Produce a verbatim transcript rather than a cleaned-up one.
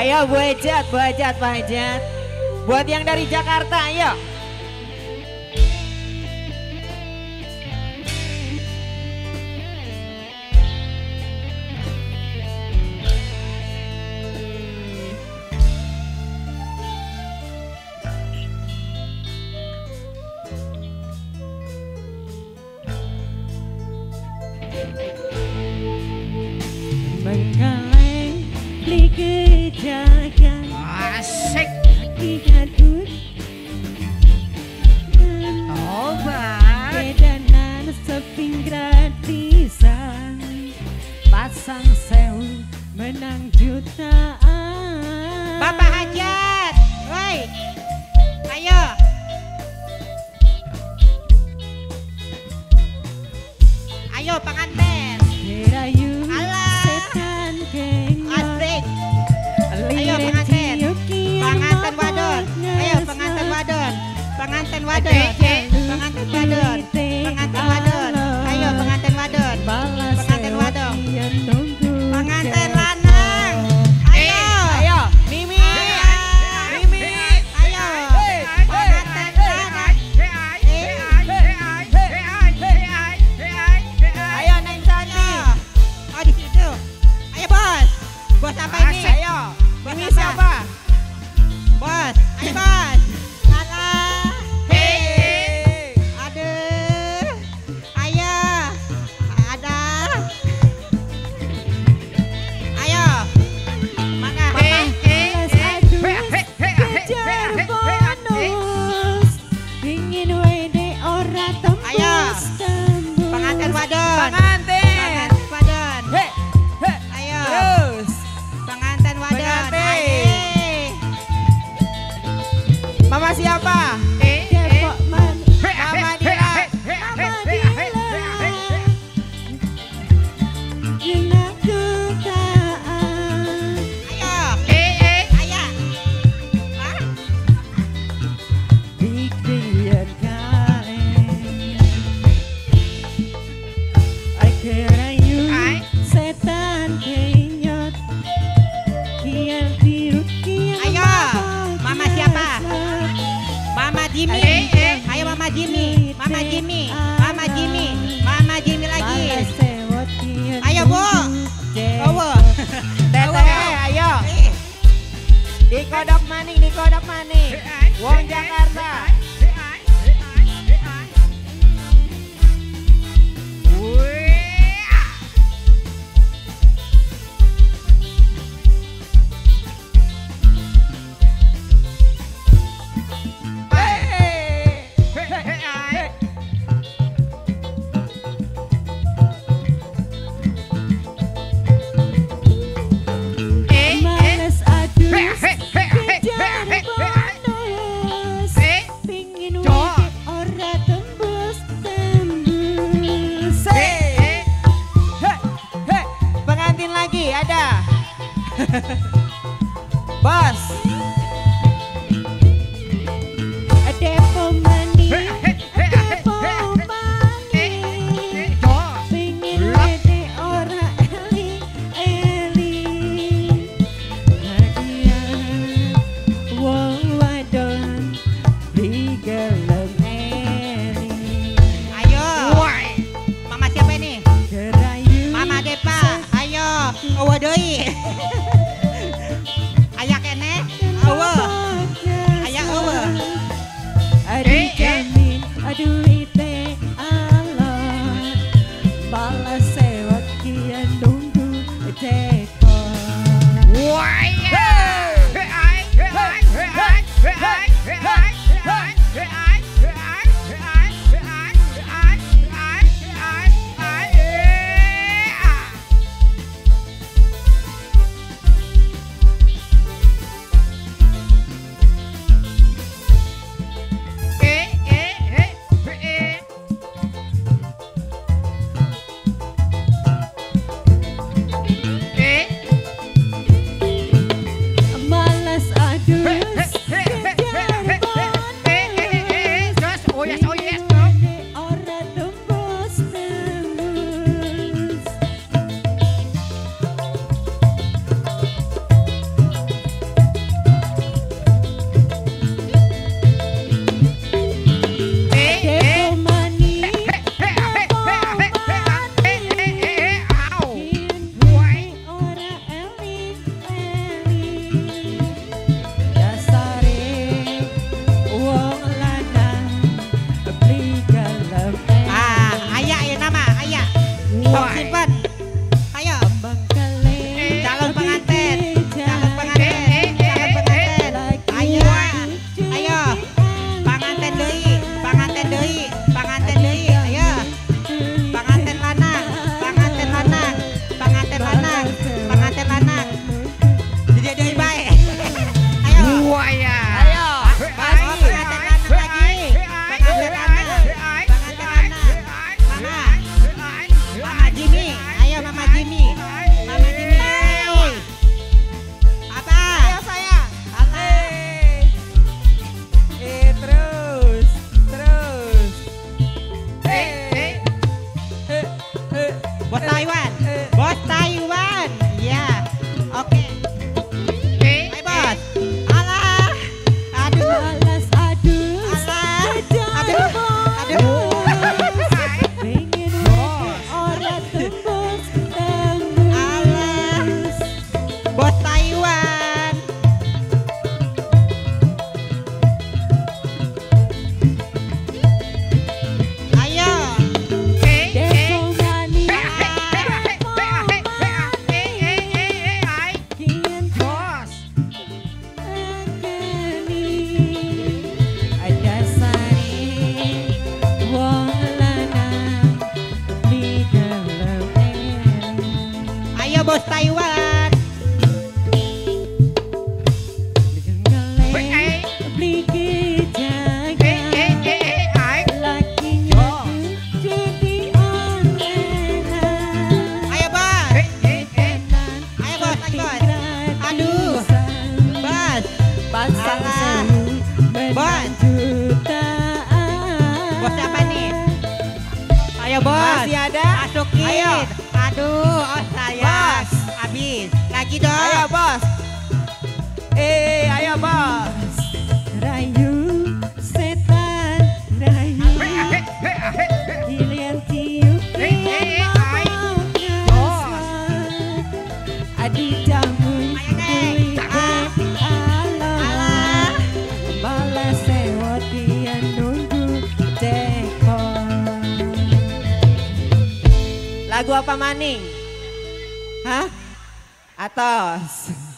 Ayo Bu Ejat, Bu Ejat, Pak Ejat. Buat yang dari Jakarta, ayo. Mengkaleng di kejagan asik dikadut obat kedanan seping gratisan pasang sewu menang jutaan. Bapak Hajat, woi, ayo. Ayo pengantin. Dirayu Alah. setan kenyot. Asik. Ayo pengantin. Pengantin wadon. Ayo pengantin wadon. Pengantin wadon. Pengantin wadon. Pengantin wadon. Ayo pengantin wadon. Pengantin wadon. Pengantin lanang. Ayo. Ayo, Mimi. Mimi. Ayo. Pengantin lanang. Ayo Neng Sani. Oh di situ. Ayo bos. Bos apa ini? Ayo. Bos Mimi apa? siapa? Bos. Ayo bos. Alah. Hei. Aduh. Ayo. Ada. Ayo. Mana? Kejar bonus ingin wede ora tembus Ayo. tembus. Pengantin wadon. Pengantin. Pengantin wadon. Hei. Hei. Ayo. Terus. Pengantin wadon. Pengantin. Ayo. Mama siapa? Depok man Mama Dila. Mama Dila Jenak jutaan. Ayo. Ayo. Hah? Dikrian kaen Ai kerayu setan kenyot kian tirut kian Ayo, Mama siapa? Mama Jimmy. Ayo Mama Jimmy. Mama Jimmy. Mama Jimmy. Mama Jimmy lagi. Ayo, Bu. Awo. Teteh, ayo. Di kodok maning, di kodok maning. Wong Jakarta. Males adus kejar bonus pingin wede ora tembus tembus. Hei. Hei. Hei. Pengantin lagi ada. Bos. Depo manis depo manis pingin wede ora eli eli hadiah wong wadon digelem eli Ayo. Mama siapa ini? kerayu Mama Depa. Ayo. Awo doi. Ayak kene. Awo. Ayak awo. Aduh jamin aduh ite alon balas sewa kian nunggu teko. Ayo bos Taiwan. Ayo bos. Ayo bos, lagi bos. Aduh. Bos. Pasang Alah. sewu Bos. Bos apa nih? Ayo bos. Masih ada? Masukin. Ayo. Aduh, oh saya. Bos. Habis. Lagi dong. Ayo bos. Eh, ayo bos. Rayu setan rayu Ilian tiup mau Adi jamun Ayo, Neng. Ah. Alah balas sewot dia nunggu tekon. Lagu apa maning? Hah? Atos.